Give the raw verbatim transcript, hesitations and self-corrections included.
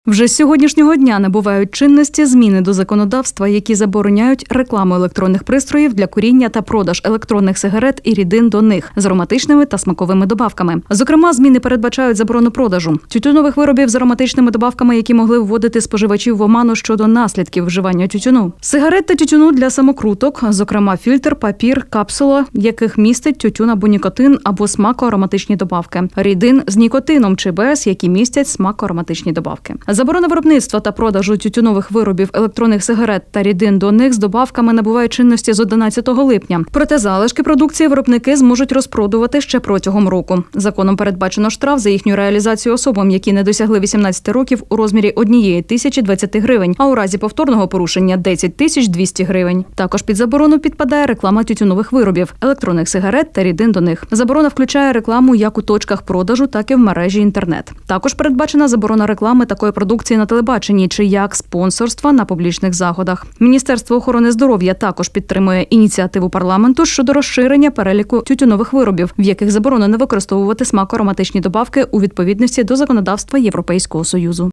Вже з сьогоднішнього дня набувають чинності зміни до законодавства, які забороняють рекламу електронних пристроїв для куріння та продаж електронних сигарет і рідин до них з ароматичними та смаковими добавками. Зокрема, зміни передбачають заборону продажу тютюнових виробів з ароматичними добавками, які могли вводити споживачів в оману щодо наслідків вживання тютюну. Сигарет та тютюну для самокруток, зокрема фільтр, папір, капсула, яких містить тютюн або нікотин або смако-ароматичні добавки. Рідин з нікотином чи без, які містять смако-ароматичні добавки. Заборона виробництва та продажу тютюнових виробів, електронних сигарет та рідин до них з добавками набуває чинності з одинадцятого липня. Проте залишки продукції виробники зможуть розпродувати ще протягом року. Законом передбачено штраф за їхню реалізацію особам, які не досягли вісімнадцяти років, у розмірі однієї тисячі двадцяти гривень, а у разі повторного порушення – десять тисяч двісті гривень. Також під заборону підпадає реклама тютюнових виробів, електронних сигарет та рідин до них. Заборона включає рекламу як у точках продажу, так і в мережі інтернет. Також передбачена заборона реклами такої продукції на телебаченні чи як спонсорства на публічних заходах. Міністерство охорони здоров'я також підтримує ініціативу парламенту щодо розширення переліку тютюнових виробів, в яких заборонено використовувати смако-ароматичні добавки у відповідності до законодавства Європейського Союзу.